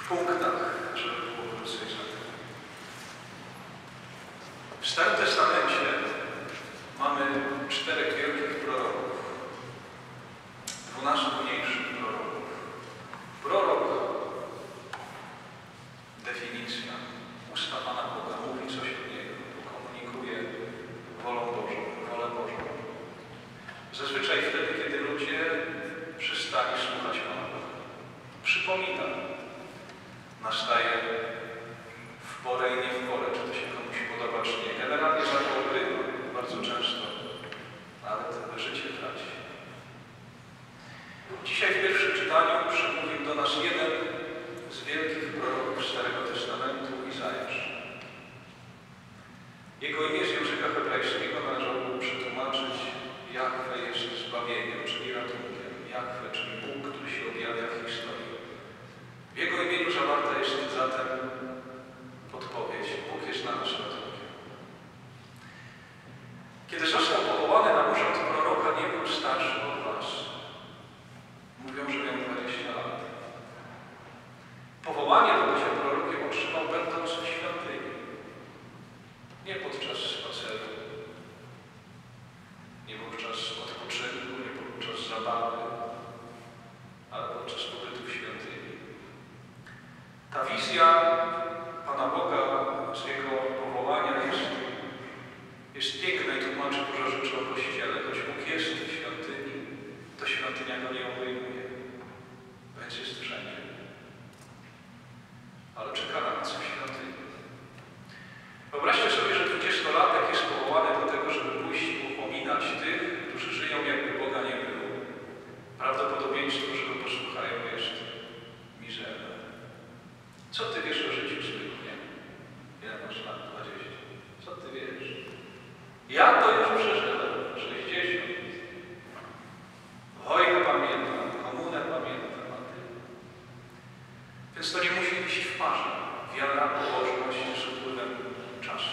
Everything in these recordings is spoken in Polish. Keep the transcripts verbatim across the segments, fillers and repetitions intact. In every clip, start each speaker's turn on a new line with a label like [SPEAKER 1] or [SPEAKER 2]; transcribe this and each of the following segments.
[SPEAKER 1] punktach, żeby było krócej za tym. W Starym Testamencie mamy czterech wielkich proroków, dwunastu mniejszych proroków. Prorok, definicja, usta Pana Boga, mówi coś od Niego, komunikuje wolę Bożą, wolę Bożą. Zazwyczaj wtedy, kiedy ludzie przestali słuchać Pana Boga. Przypomina, nastaje w porę i nie w porę, czy to się komuś podoba, czy nie. Generalnie za to ogrywa bardzo często, ale to życie traci. Dzisiaj w pierwszym czytaniu przemówił do nas jeden z wielkich proroków Starego Testamentu, Izajasz. Jego imię z języka hebrajskiego należało przetłumaczyć Jahwe jest zbawieniem, czyli ratunkiem. Jahwe, czyli Bóg, który się objawia w historii. W Jego imieniu zawarta jest zatem odpowiedź. Bóg jest dla nas ratunkiem. Kiedy został powołany na urząd proroka, nie był starszy od was. Mówią, że miał dwadzieścia lat. Powołanie do bycia prorokiem otrzymał będąc w świątyni. Nie podczas spaceru, nie podczas odpoczynku, nie podczas zabawy, ale podczas pobytu w świątyni. Ta wizja Pana Boga z Jego powołania jest, jest piękna i tłumaczy dużo rzeczy o Kościele. Choć Bóg jest w świątyni, to świątynia Go nie obejmuje, więc jest wszędzie. Ale czeka na nas w świątyni. Wyobraźcie sobie, że dwudziestolatek jest powołany do tego, żeby pójść i upominać tych, którzy żyją, jakby Boga nie było. Prawdopodobieństwo, że go posłuchają, jest mizerne. Co ty wiesz o życiu zwykłym? Ile masz lat? dwadzieścia. Co ty wiesz? Ja to już przeżyłem. sześćdziesiąt. Wojnę pamiętam, komunę pamiętam, a ty. Więc to nie musi iść w parze. Wiara, pobożność z upływem czasu.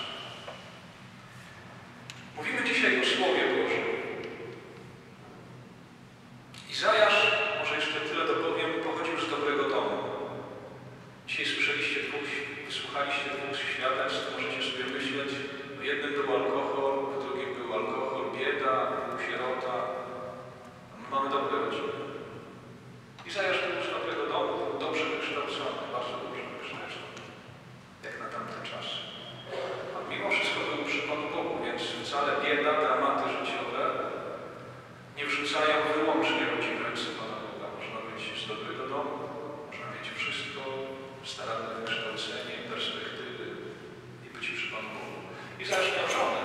[SPEAKER 1] Mówimy dzisiaj o Słowie Bożym. Izajasz, może jeszcze tyle dopowiem, pochodził z dobrego domu. Dzisiaj słyszeliście dwóch, wysłuchaliście dwóch świadectw, możecie sobie myśleć, w jednym był alkohol, w drugim był alkohol, bieda, był sierota. Mamy dobre rodziny. Izajasz był z dobrego domu, był dobrze wykształcony, bardzo dobrze wykształcony, jak na tamte czasy. A mimo wszystko był przy Panu Bogu, więc wcale bieda, dramaty życiowe nie wrzucają wyłącznie ludzi w ręce Pana Boga. Można być z dobrego domu, można mieć wszystko, staranne wykształcenie, perspektywy i być przy Panu Bogu. Izajasz miał żonę.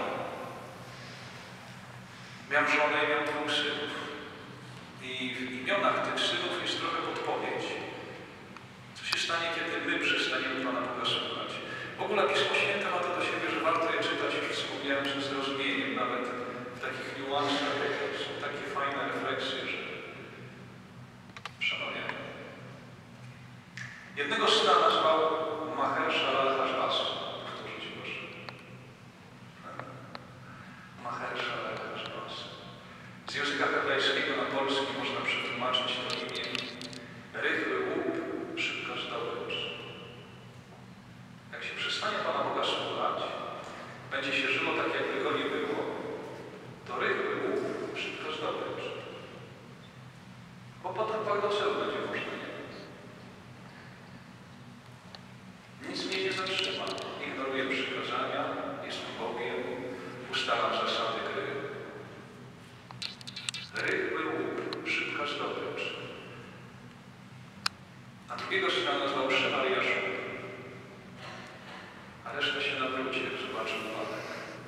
[SPEAKER 1] Miał żonę i miał dwóch synów. I w imionach tych synów jest trochę podpowiedź. Co się stanie, kiedy my przestaniemy Pana Boga słuchać? W ogóle Pismo Święte ma to do siebie, że warto je czytać, już wspomniałem, ze zrozumieniem, nawet w takich niuansach. Są takie fajne refleksje, że przemawiamy. Jednego syna nazwał Maher-Shalal-Hash-Baz. Powtórzyć proszę. Maher-Shalal-Hash-Baz. Z języka hebrajskiego na polski można przetłumaczyć to imię rychły łup, szybka zdobycz. Jak się przestanie Pana Boga słuchać, będzie się żyło tak, jakby Go nie było, to rychły łup, szybka zdobycz. Bo potem Pan do celu będzie można jechać. Nic mnie nie zatrzyma. Ignoruję przykazania, jest Bogiem, ustalam zasady gry. Rychły łup, szybka zdobycz. A drugiego syna nazwał Shear-Jashub. A reszta się nawróci, jak zobaczył upadek.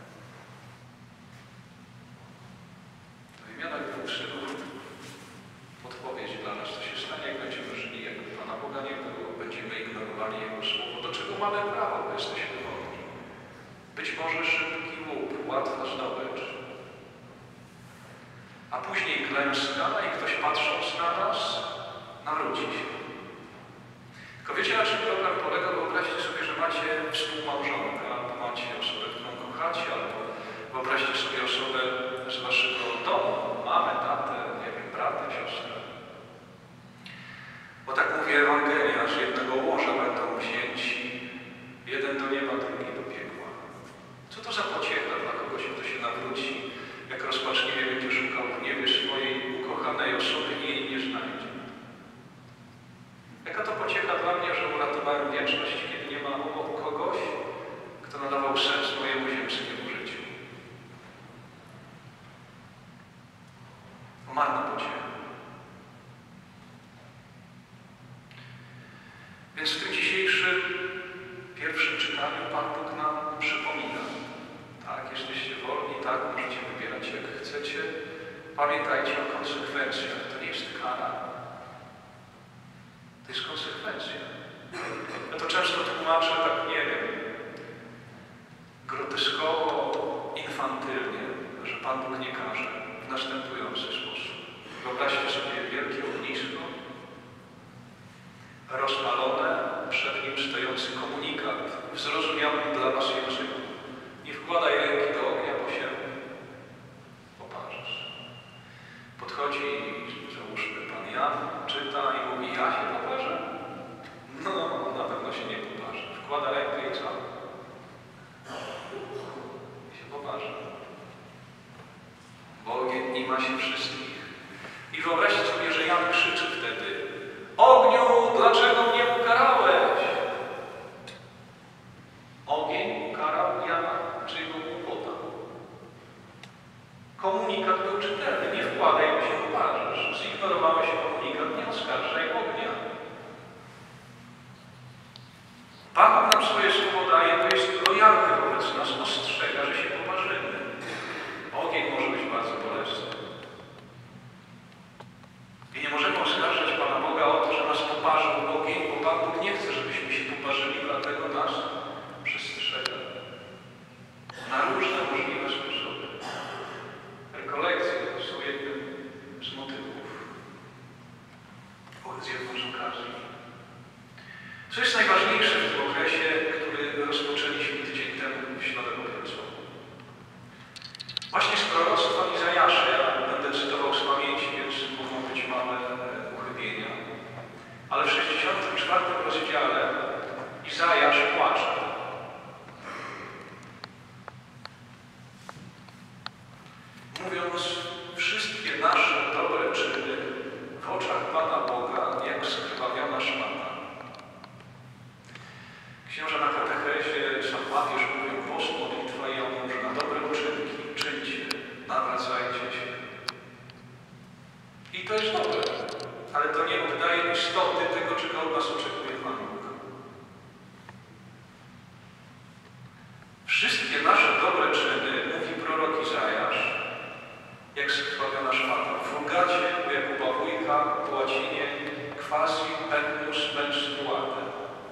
[SPEAKER 1] W imionach dwóch synów podpowiedź dla nas, co się stanie, jak będziemy żyli, jakby Pana Boga nie było, będziemy ignorowali Jego Słowo, do czego mamy prawo, bo jesteśmy wolni. Być może szybki łup, łatwa zdobycz. A później klęska i ktoś patrząc na nas, nawróci się. Tylko wiecie, na czym problem polega? Wyobraźcie sobie, że macie współmałżonkę, albo macie osobę, którą kochacie, albo wyobraźcie sobie osobę z waszego domu, mamę, tatę, nie wiem, brata, siostrę. Bo tak mówi Ewangelia, z jednego łoża Więc w tym dzisiejszym pierwszym czytaniu Pan Bóg nam przypomina. Tak, jesteście wolni, tak, możecie wybierać jak chcecie. Pamiętajcie o konsekwencjach. To nie jest kara. To jest konsekwencja. Ja to często tłumaczę, tak nie wiem, groteskowo, infantylnie, że Pan Bóg nie karze w następujący sposób. Wyobraźcie sobie wielkie ognisko, rozpalone, przed nim stojący komunikat w zrozumiałym dla was języku. Nie wkładaj ręki do ognia, bo się poparzysz. Podchodzi, załóżmy Pan Jan, czyta i mówi, ja się poparzę? No, na pewno się nie poparzy. Wkłada rękę i co? I się poparzy. Bo ogień nie ma się wszystkich. I wyobraźcie sobie, że Jan krzyczy wtedy: ogniu, dlaczego mnie ukarałeś? Ogień ukarał Jana, czy jego głupota. Komunikat był czytelny. Nie wkładaj, bo się poparzysz. Zignorowałeś komunikat, nie oskarżaj ognia. Pan Bóg nam swoje słowo daje, bo jest lojalny wobec nas, ostrzega, że się poparzymy. Ogień może być bardzo bolesny. I nie możemy oskarżać Pana Boga o to, że nas poparzył ogień, bo Pan Bóg nie chce, żebyśmy się poparzyli, dlatego nas przestrzega. Na różne możliwe sposoby. Rekolekcje są jednym z motywów. Z jedną z okazji. Co jest najważniejsze w tym okresie, który rozpoczęliśmy tydzień temu w Środę Popielcową? Właśnie z proroctwa Izajasza, ja będę cytował z pamięci, więc mogą być małe uchybienia. Ale w sześćdziesiątym czwartym rozdziale Izajasz płacze. Mówiąc, wszystkie nasze dobre czyny w oczach Pana Boga jak skrwawiona szmata. Księża na katechezie, sam papież mówił, post, modlitwa i jałmużna, na dobre uczynki, czyńcie, nawracajcie się. I to jest dobre, ale to nie oddaje istoty tego, czego od nas oczekuje Pan Bóg. Wszystkie nasze dobre czyny, mówi prorok Izajasz, jak skrwawiona szmata. W Vulgacie u Jakuba Wójka po łacinie quasi pecnus menstruate.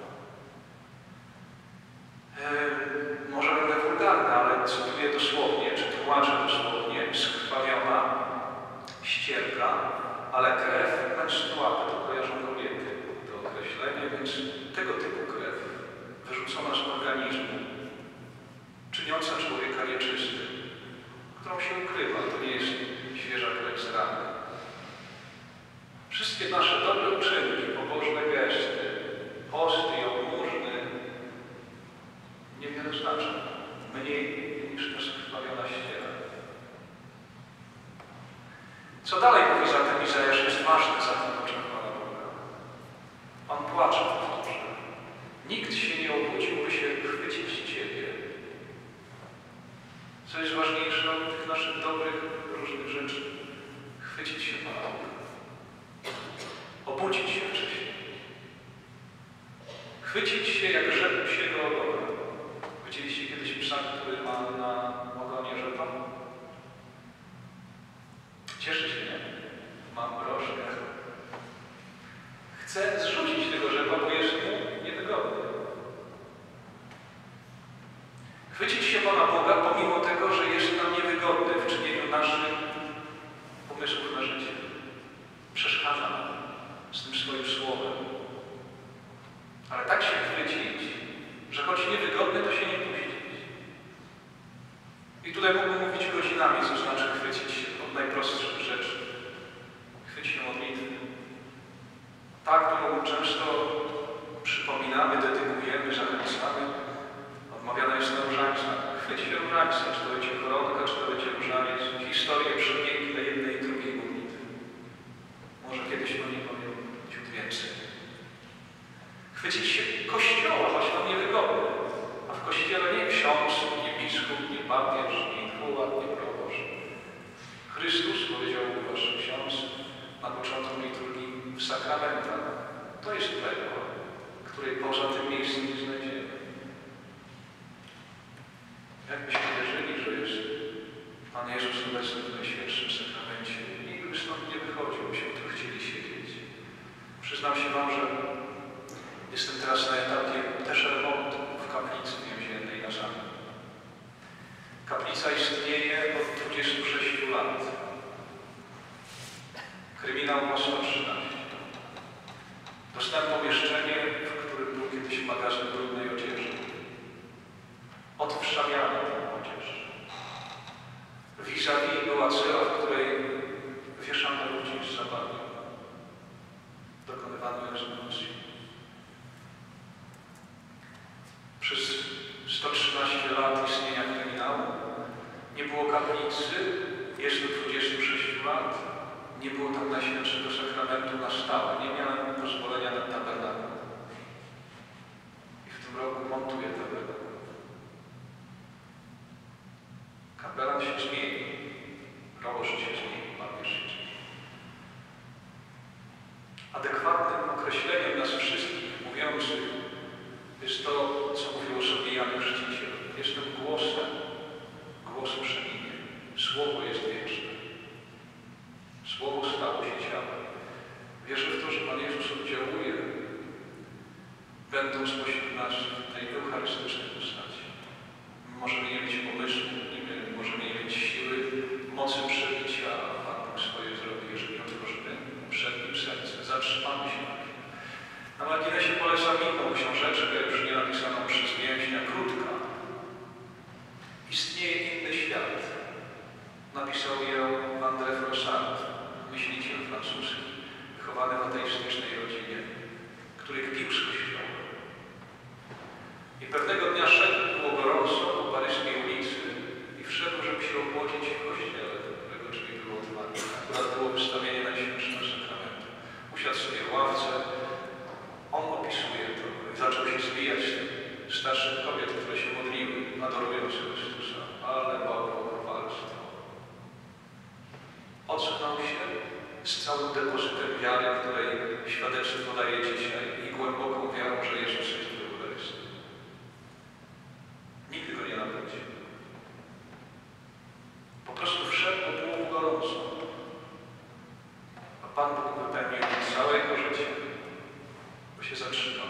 [SPEAKER 1] Yy, może będę wulgarny, ale cytuję dosłownie, czy tłumaczę dosłownie, skrwawiona ścierka, ale krew menstruate, to kojarzą kobiety, to określenie, więc tego typu krew, wyrzucona z organizmu, czyniąca człowieka nieczystym, którą się ukrywa, to nie jest świeża krew z rany. Wszystkie nasze dobre uczynki, pobożne gesty, posty i obmużny niewiele znaczą. Mniej niż ta skrwawiona ściera. Co dalej mówi zatem Izajasz jest ważne za tym oczach Pana Boga. Pan płacze w duszy. Nikt się nie obudził, by się chwycić Ciebie. Co jest ważniejsze od tych naszych dobrych, różnych rzeczy? Chwycić się Pana Boga. Obudzić się wcześniej. Chwycić się jak rzep się do ogona. Widzieliście kiedyś psa, który ma na ogonie rzepa? Cieszy się, nie? Mam broszkę. Chce zrzucić tego rzepa, bo jest mu niewygodny. Chwycić się Pana Boga, pomimo tego, że jest nam niewygodny w czynieniu naszych pomysłów na życie. Przeszkadza nam z tym swoim słowem. Ale tak się chwycić, że choć niewygodny, to się nie puścić. I tutaj mógłbym mówić godzinami, co znaczy chwycić się od najprostszych rzeczy. Chwycić się modlitwy. Tak, którą często przypominamy, dedykujemy, zachęcamy. Odmawiana jest na różańcach. Chwyć się różańca, czy to będzie koronka, czy to będzie różaniec. Historie przepiękne jednej i drugiej modlitwy. Może kiedyś o niej powiem ciut więcej. Chwycić się Kościoła, choć nam niewygodny. A w Kościele nie ksiądz, nie biskup, nie papież, nie infułat, nie proboszcz. Chrystus, powiedział wasz ksiądz na początku liturgii, w sakramentach. To jest pekło, poza tym miejscem nie znajdziemy. Jakbyśmy wierzyli, że jest Pan Jezus obecny w Najświętszym Sakramencie, nikt by stąd nie wychodził, byśmy tu chcieli siedzieć. Przyznam się Wam, że jestem teraz na etapie też remontu w kaplicy więziennej na Zamku. Kaplica istnieje od dwudziestu sześciu lat. Kryminał ma sto trzynaście. Dostałem pomieszczenie, w którym był kiedyś magazyn brudnej odzieży. Odwszawiano tę odzież. Vis-a-vis była cela, w której wieszano ludzi z zapadnią. Dokonywano egzekucji. Przez sto trzynaście lat istnienia kryminału nie było kaplicy, jest do dwudziestu sześciu lat, nie było tam Najświętszego Sakramentu na stałe, nie miałem pozwolenia na tabernakel. I w tym roku montuję tabernakel. Kapelan się zmieni, proboszcz się zmieni, papież się zmieni. Adekwatnym określeniem nas wszystkich mówiących jest to, co mówił o sobie Jan Chrzciciel. Jestem głosem, głos przeminie. Słowo jest wieczne. Słowo stało się ciałem. Wierzę w to, że Pan Jezus oddziałuje, będąc pośród nas w tej eucharystycznej postaci. Możemy nie mieć pomysłu, nie możemy nie mieć siły, mocy przebicia, a Pan Bóg swoje zrobi, jeżeli otworzymy przed Nim serce. Zatrzymamy się. Na marginesie polecam inną książeczkę, już nie napisaną przez więźnia, krótka. Istnieje inny świat. Napisał ją André Froissart, myśliciel francuski, wychowany w ateistycznej rodzinie, który kpił z Kościoła. I pewnego dnia szedł, było gorąco po paryskiej ulicy i wszedł, żeby się ochłodzić w kościele, którego drzwi były otwarte. Akurat było wystawienie Najświętszego Sakramentu. Usiadł sobie w ławce. On opisuje to i zaczął się zbijać z tym starszych kobiet, które się modliły, adorując Chrystusa. Ale bałwochwalstwo. Ocknął się z całym depozytem wiary, której świadectwo daje dzisiaj, i głęboką wiarą, że Jezus jest w Eucharystii. Nigdy go nie nawrócił. Po prostu wszedł, bo było mu gorąco. A Pan Bóg wypełnił całe jego życie, bo się zatrzymał.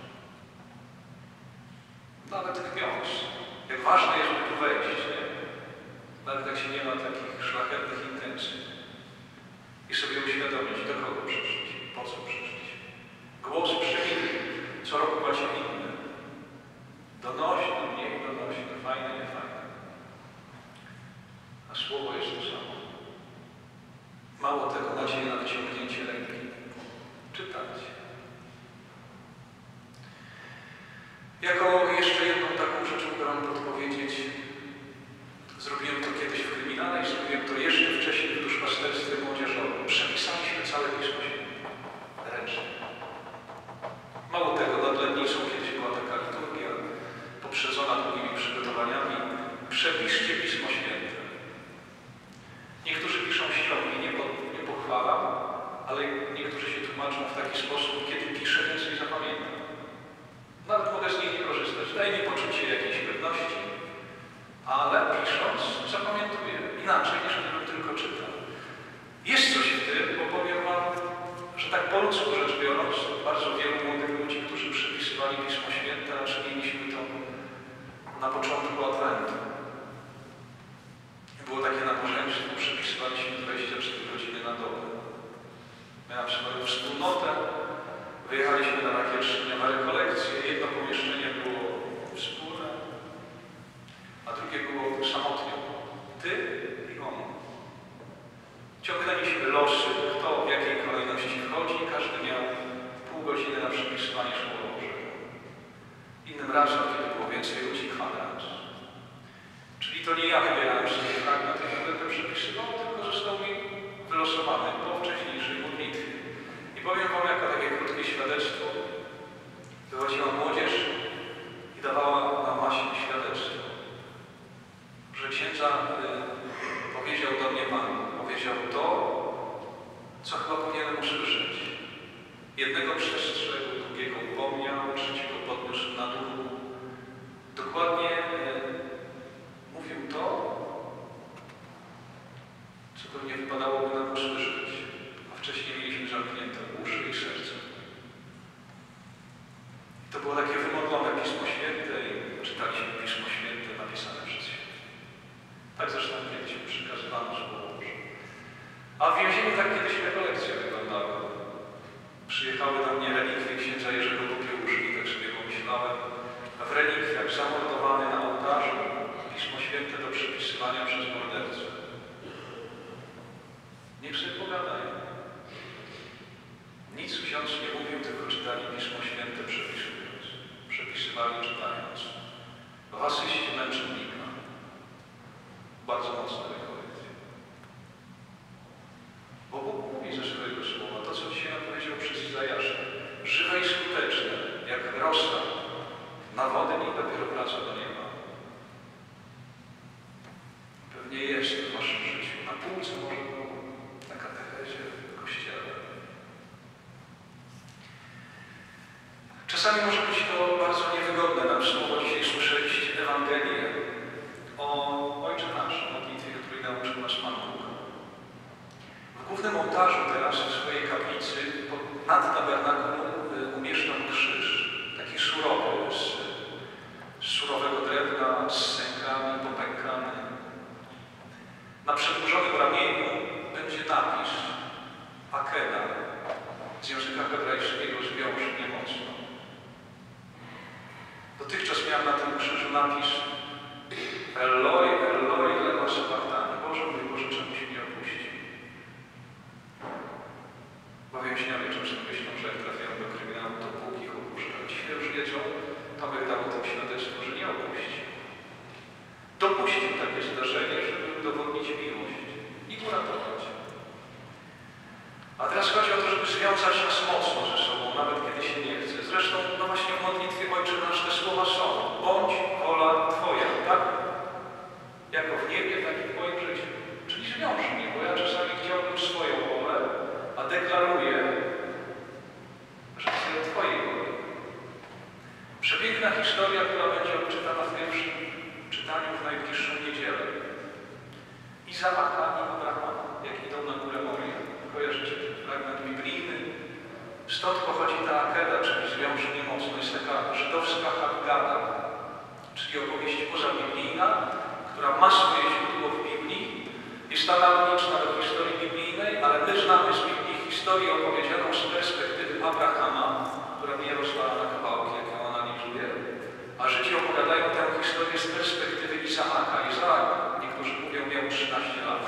[SPEAKER 1] Nawet kpiąc, jak ważne jest, by tu wejść, nie? Nawet jak się nie ma takich szlachetnych intencji. I sobie uświadomić, do kogo przyszliś, po co przyszliś. Głos przemiły, co roku macie inny. Donośny, mniej donośny, fajny, niefajny. A słowo jest to samo. Mało tego, macie na wyciągnięcie ręki. Czytać. Jako jeszcze jedną taką rzecz mogę podpowiedzieć. Zrobiłem to kiedyś w kryminale i zrobiłem to jeszcze wcześniej w duszpasterstwie młodzieżowym. Przepisaliśmy całe Pismo Święte. Ręcznie. Mało tego, nad Lednicą kiedyś była taka liturgia poprzedzona długimi przygotowaniami. Przepiszcie Pismo Święte. Niektórzy piszą ściągi, nie, po, nie pochwalam, ale niektórzy się tłumaczą w taki sposób, kiedy piszę, więcej zapamiętam. Nawet mogę z niej nie korzystać. Daje mi poczucie jakiejś pewności, ale pisząc zapamiętuję inaczej, niż gdybym tylko czytał. Jest coś w tym, bo powiem Wam, że tak po ludzku rzecz biorąc, bardzo wielu młodych ludzi, którzy przepisywali Pismo Święte, a czyniliśmy to na początku Adwentu. Było takie nabożeństwo, przepisywaliśmy dwadzieścia cztery godziny na dobę. Miałem swoją wspólnotę, wyjechaliśmy na takie trzydniowe rekolekcje. Jedno pomieszczenie było wspólne, a drugie było samotnie. Ty i on. Ciągnęliśmy losy, kto w jakiej kolejności wchodzi. Każdy miał pół godziny na przepisywanie Słowa Bożego. Innym razem, kiedy było więcej ludzi, kwadrans. Czyli to nie ja wybierałem sobie fragment, jak będę przepisywał, tylko został mi wylosowany po wcześniejszej modlitwie. I powiem Wam, jako takie krótkie świadectwo, wychodziła młodzież i dawała na masie świadectwo, że księdza y, powiedział do mnie Pan, powiedział to, co chyba powinienem usłyszeć. Jednego przestrzegł, drugiego upomniał, trzeciego na duchu, dokładnie mówił to, co pewnie wypadałoby nam usłyszeć, a wcześniej mieliśmy zamknięte uszy i serce. To było takie wymodlone Pismo Święte i czytaliśmy Pismo Święte napisane przez Świętych. Tak zresztą kiedyś przekazywano Słowo Boże. A w więzieniu tak kiedyś rekolekcje wyglądały. Przyjechały do mnie relikwie księdza Jerzego Popiełuszki, tak sobie pomyślałem, a w relikwiach zamordowany na ołtarzu Pismo Święte do przepisywania przez mordercę. Niech sobie pogadają. Nic ksiądz nie mówił, tylko czytali Pismo Święte przepisując. Przepisywali czytając. W asyście męczennika. Bardzo mocne rekolekcje. Bo Bóg mówi ze swojego słowa to, co dzisiaj nam powiedział przez Izajasza. Żywe i skuteczne, jak rosa na wodę i dopiero wraca do nieba. Pewnie jest w waszym życiu. Na półce może było, na katechezie, w kościele. Czasami może być to bardzo niewygodne nam słowo. Dzisiaj słyszeliście Ewangelię o Ojcze Nasz, modlitwie, której nauczył nas Pan Bóg. W głównym ołtarzu teraz w swojej kaplicy nad tabernakulum umieszczam krzyż, taki surowy, z, z surowego drewna, z sękami, popękany. Na przedłużonym ramieniu będzie napis Akeda, z języka hebrajskiego zwiąż mnie mocno. Dotychczas miałem na tym krzyżu napis Eloi, Eloi, lema sabachthani. Boże mój, Boże, czemu się nie opuści? Bo więźniowie często myślą, że jak trafiają do kryminału, to Bóg ich opuszcza. Dzisiaj już wiedzą, Tomek dał o tym świadectwo, że nie opuści. Dopuścił takie zdarzenie, żeby udowodnić miłość i uratować. A teraz chodzi o to, żeby związać nas mocno ze sobą, nawet kiedy się nie chce. Zresztą, no właśnie w modlitwie Ojcze Nasz te słowa są. Bądź wola Twoja, tak? Jako w niebie, tak i w moim życiu. Czyli zwiąż mnie, bo ja czasami chciałbym swoją wolę, a deklaruję, że chcę Twojej woli. Przepiękna historia, która będzie odczytana w pierwszym czytaniu w najbliższą niedzielę. Izaaka i Abrahama, jak idą na górę Moria. Kojarzycie ten fragment biblijny? Stąd pochodzi ta akeda, czyli zwiąż mnie mocno. Jest taka żydowska Haggada, czyli opowieść pozabiblijna, która ma swoje źródło w Biblii. Jest analogiczna do historii biblijnej, ale my znamy z Biblii historię opowiedzianą z perspektywy Abrahama, która mnie rozwala na kawałki, jak ją analizuję. A Żydzi opowiadają tę historię z perspektywy Izaaka. Izaak, niektórzy mówią, miał trzynaście lat.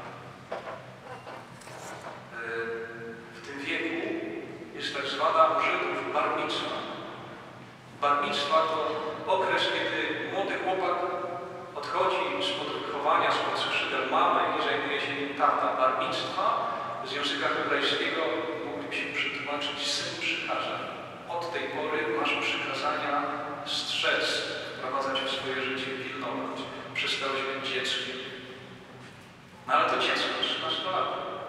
[SPEAKER 1] W tym wieku jest tak zwana u Żydów bar micwa. Bar micwa to okres, kiedy młody chłopak odchodzi spod wychowania, spod skrzydeł mamy i zajmuje się nim tata. Bar micwa z języka hebrajskiego mógłby się przetłumaczyć syn przykazań. Od tej pory masz przykazania strzec, wprowadzać w swoje życie, pilnować. Przestałeś być dzieckiem. No ale to dziecko trzynaście lat.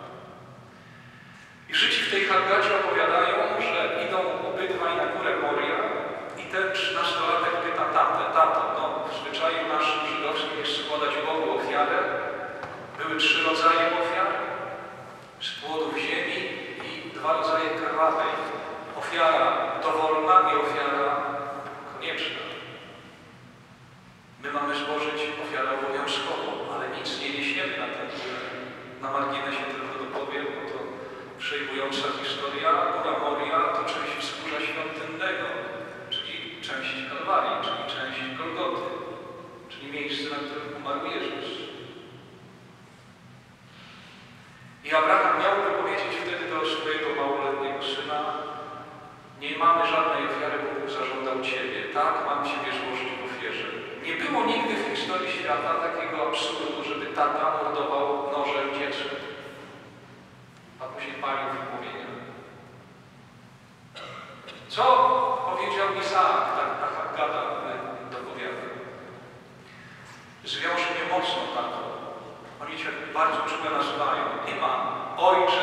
[SPEAKER 1] I Żydzi w tej Haggadzie opowiadają, że idą obydwaj na górę Moria i ten trzynastolatek pyta tatę, tato, no w zwyczaju naszym żydowskim jest składać Bogu ofiarę. Były trzy rodzaje ofiar. Z płodów ziemi i dwa rodzaje krwawej. Ofiara dowolna i ofiara konieczna. My mamy złożyć ofiarę obowiązkową, ale nic nie niesiemy na ten górę. Na marginesie tylko dopowiem, bo to przejmująca historia. Góra Moria to część wzgórza świątynnego, czyli część Kalwarii, czyli część Golgoty, czyli miejsce, na którym umarł Jezus. I Abraham miałby powiedzieć wtedy do swojego małoletniego syna: nie mamy żadnej ofiary, bo Bóg zażądał Ciebie. Tak, mam Ciebie złożyć w ofierze. Nie było nigdy w historii świata takiego absurdu, żeby tata mordował nożem dziecko, a później palił w płomieniu. Co powiedział Izaak, tak ta Haggada dopowiada? Zwiąż mnie mocno, tato. Oni Cię bardzo czułe nazywają. Nie ma ojcze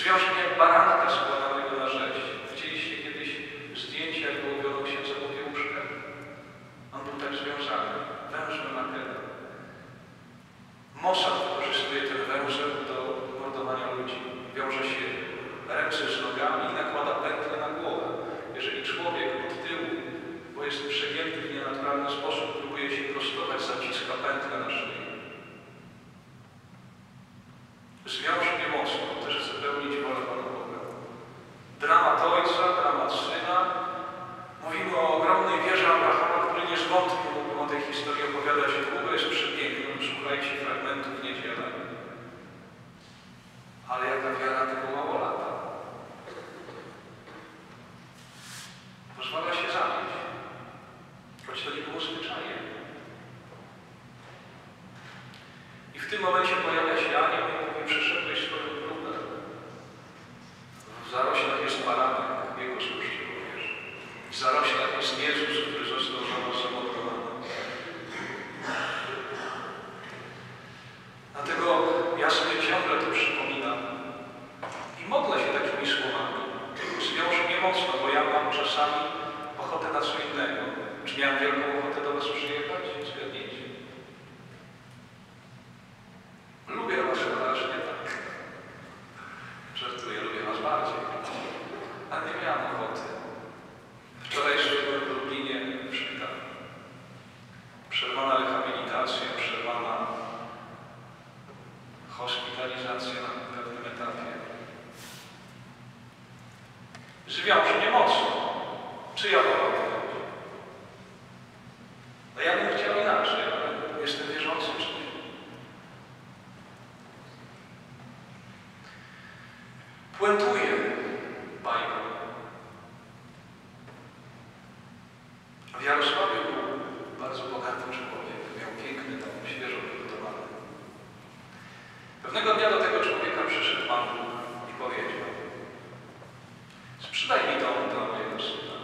[SPEAKER 1] Zwiąże mnie jak baranka składanego na rzeź. Widzieliście kiedyś zdjęcie, jak wyłowiono księdza Popiełuszkę? On był tak związany, wężem Makeda. Mossad wykorzystuje ten węzeł do mordowania ludzi. Wiąże się ręce z nogami i nakłada pętlę na głowę. Jeżeli człowiek od tyłu, bo jest przegięty w nienaturalny sposób, próbuje się prostować, zaciska pętlę na szyję. Zwiąż mnie mocno, też chcę pełnić wolę Pana Boga. Dramat ojca, dramat syna. Mówimy o ogromnej wierze Abrahama, który nie zwątpił, mógłbym o tej historii opowiadać długo, jest przepiękny. Słuchajcie fragmentów w niedzielę. Ale jaka wiara tego mało lata. Pozwala się zabić, choć to nie było zwyczajem. I w tym momencie pojawia się anioł i mówi: przeszedłeś swoją próbę. W zaroślach jest baranek, jak jego słusznie powiesz. W zaroślach jest Jezus, który został zamordowany. Dlatego ja sobie ciągle to przypominam i modlę się takimi słowami. Zwiąż mnie mocno, bo ja mam czasami ochotę na co innego. Czy miałem wielką ochotę do Was przyjechać? Zgadnijcie. Lubię Was strasznie, tak. Żartuję, lubię Was bardziej. A nie miałem ochoty. Wczoraj byłem w Lublinie w szpitalu. Przerwana rehabilitacja, przerwana hospitalizacja na pewnym etapie. Zwiąż mnie mocno. Czy ja mogę? No ja bym chciał inaczej, ale jestem wierzący czy nie. Puentuję bajkę. W Jarosławiu był bardzo bogaty człowiek. Miał piękny dom, świeżo wybudowany. Pewnego dnia do tego człowieka przyszedł Pan Bóg i powiedział: sprzedaj mi dom dla mojego syna.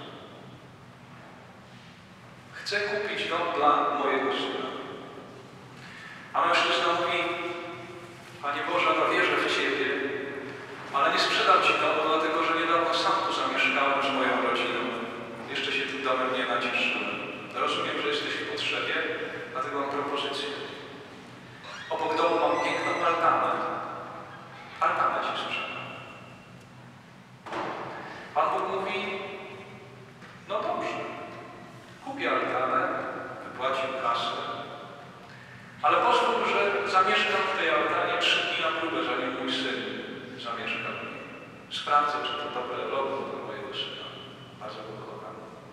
[SPEAKER 1] Chcę kupić dom dla mojego syna. A mężczyzna mówi: Panie Boże, no wierzę w Ciebie, ale nie sprzedam Ci domu, dlatego że niedawno sam tu zamieszkałem z moją rodziną. Jeszcze się tym domem nie nacieszyłem. Rozumiem, że jesteś w potrzebie, dlatego mam propozycję. Obok domu mam piękną altannę. Altannę Ci sprzedam. Pan Bóg mówi: no dobrze, kupię altannę, wypłacił kasę, ale pozwól, że zamieszkam w tej altanie trzy dni na próbę, zanim mój syn zamieszka. Sprawdzę, czy to dobre logo dla mojego syna. Bardzo go kocham.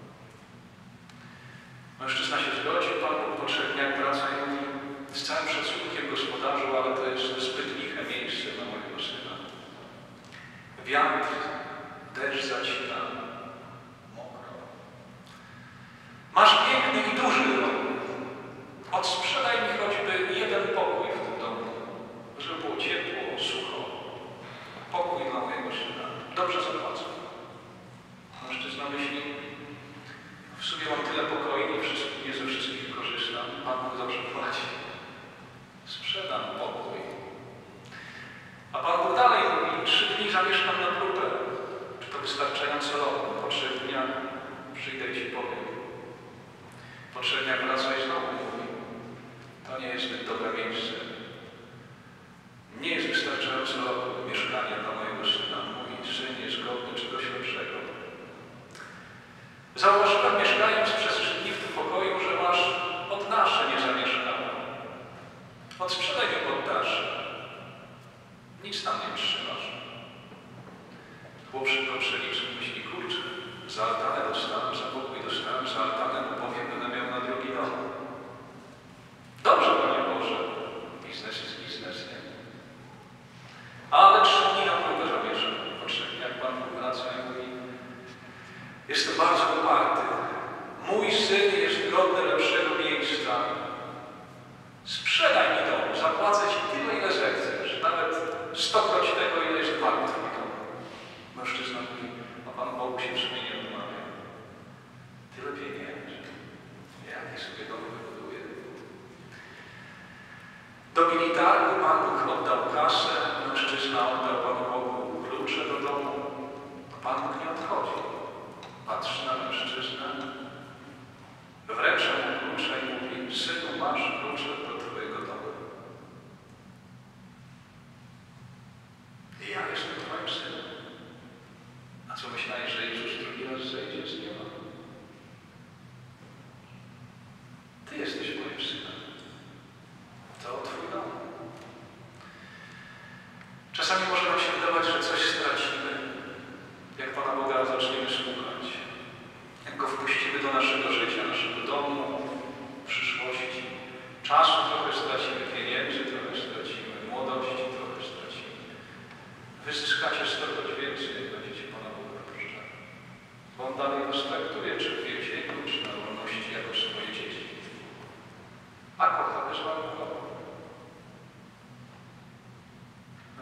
[SPEAKER 1] Mężczyzna się zgodził, Pan Bóg po trzech dniach wraca i mówi: z całym szacunkiem, gospodarzu, ale to jest zbyt liche miejsce dla mojego syna. Wiatr, deszcz zacina, mokro. Masz piękny i duży dom. Odsprzedaj mi choćby jeden pokój w tym domu, żeby było ciepło, sucho. Pokój dla mojego syna. Dobrze zapłacę. Mężczyzna myśli: w sumie mam tyle pokoi, nie, nie ze wszystkich korzystam. Pan Bóg dobrze płaci. Sprzedam pokój. A Pan Bóg dalej mówi: trzy dni zamieszkam na próbę. Czy to wystarczająco logo? Po trzech dniach przyjdę i Ci powiem. Po trzech dniach wraca i znowu mówi: to nie jest zbyt dobre miejsce. Nie jest wystarczająco mieszkanie dla mojego syna. Mówi: syn jest godny czegoś lepszego. Zauważyłem, mieszkając przez trzy dni w tym pokoju, że masz poddasze niezamieszkane. Odsprzedaj mi poddasze. Nic tam nie trzymasz. Chłop szybko przeliczył, myśli: kurczę, za altanę dostałem, za pokój dostałem, za altanę powiem, będę miał na drugi dom. Dobrze, Panie Boże. Biznes jest biznes, nie? Ale trzy dni na próbę zamieszkam. Po trzech dniach Pan Bóg wraca i mówi: jestem bardzo uparty. Mój syn jest godny lepszego miejsca. Sprzedaj mi dom. Zapłacę Ci tyle, ile zechcesz. Nawet stokroć tego, ile jest wart Twój dom. Mężczyzna mówi: a Pan Bogu się w sumie nie odmawia. Tyle pieniędzy. Jakie sobie dom wybuduje. Do militargu Pan Bóg oddał kasę. Mężczyzna oddał Panu Bogu klucz.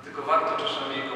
[SPEAKER 1] tylko warto czasami